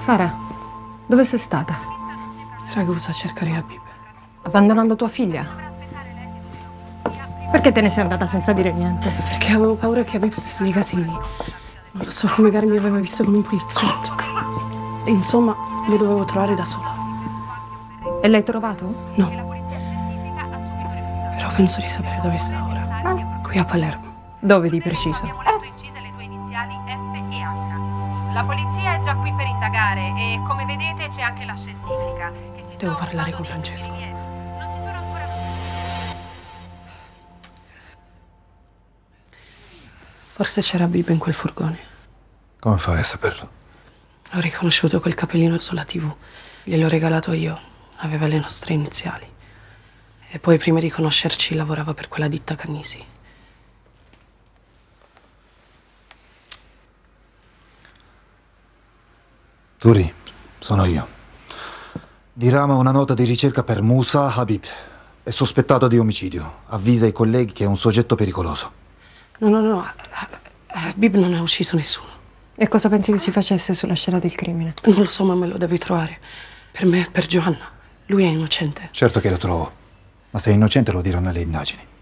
Farah, dove sei stata? Ragusa a cercare Habib. Abbandonando tua figlia? Perché te ne sei andata senza dire niente? Perché avevo paura che Habib stesse nei casini. Non lo so, come Gary mi aveva visto come un poliziotto. E insomma, le dovevo trovare da sola. E l'hai trovato? No. Però penso di sapere dove sta ora. Qui a Palermo. Dove di preciso? La polizia è già qui per indagare e, come vedete, c'è anche la scientifica. Devo parlare con Francesco. Non ci sono ancora... Forse c'era Habib in quel furgone. Come fai a saperlo? Ho riconosciuto quel capellino sulla TV. Gliel'ho regalato io. Aveva le nostre iniziali. E poi, prima di conoscerci, lavorava per quella ditta Cannisi. Turi, sono io. Dirama una nota di ricerca per Musa Habib. È sospettato di omicidio. Avvisa i colleghi che è un soggetto pericoloso. No. Habib non ha ucciso nessuno. E cosa pensi che ci facesse sulla scena del crimine? Non lo so, ma me lo devi trovare. Per me e per Giovanna. Lui è innocente. Certo che lo trovo. Ma se è innocente lo diranno alle indagini.